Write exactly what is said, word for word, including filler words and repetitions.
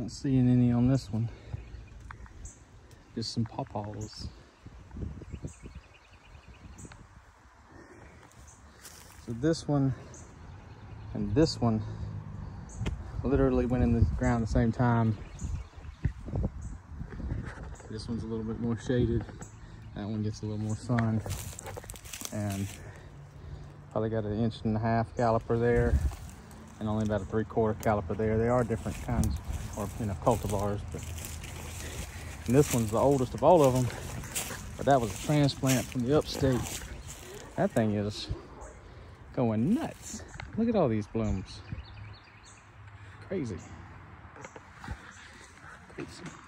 Not seeing any on this one. Just some pawpaws. So this one and this one literally went in the ground at the same time. This one's a little bit more shaded. That one gets a little more sun. And probably got an inch and a half caliper there and only about a three quarter caliper there. They are different kinds, or you know, cultivars. But and this one's the oldest of all of them. But that was a transplant from the upstate. That thing is going nuts. Look at all these blooms. Crazy. Crazy.